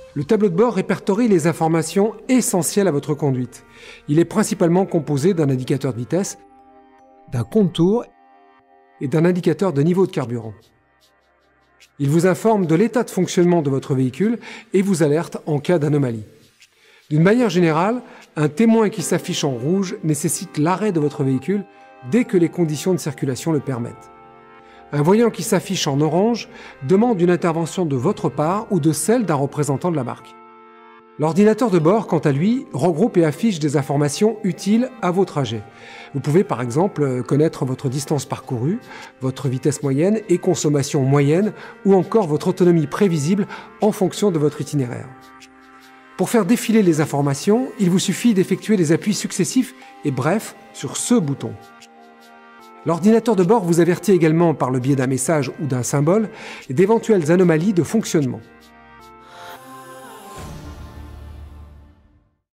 Le tableau de bord répertorie les informations essentielles à votre conduite. Il est principalement composé d'un indicateur de vitesse, d'un compte-tours et d'un indicateur de niveau de carburant. Il vous informe de l'état de fonctionnement de votre véhicule et vous alerte en cas d'anomalie. D'une manière générale, un témoin qui s'affiche en rouge nécessite l'arrêt de votre véhicule dès que les conditions de circulation le permettent. Un voyant qui s'affiche en orange demande une intervention de votre part ou de celle d'un représentant de la marque. L'ordinateur de bord, quant à lui, regroupe et affiche des informations utiles à vos trajets. Vous pouvez par exemple connaître votre distance parcourue, votre vitesse moyenne et consommation moyenne, ou encore votre autonomie prévisible en fonction de votre itinéraire. Pour faire défiler les informations, il vous suffit d'effectuer des appuis successifs et brefs sur ce bouton. L'ordinateur de bord vous avertit également par le biais d'un message ou d'un symbole d'éventuelles anomalies de fonctionnement.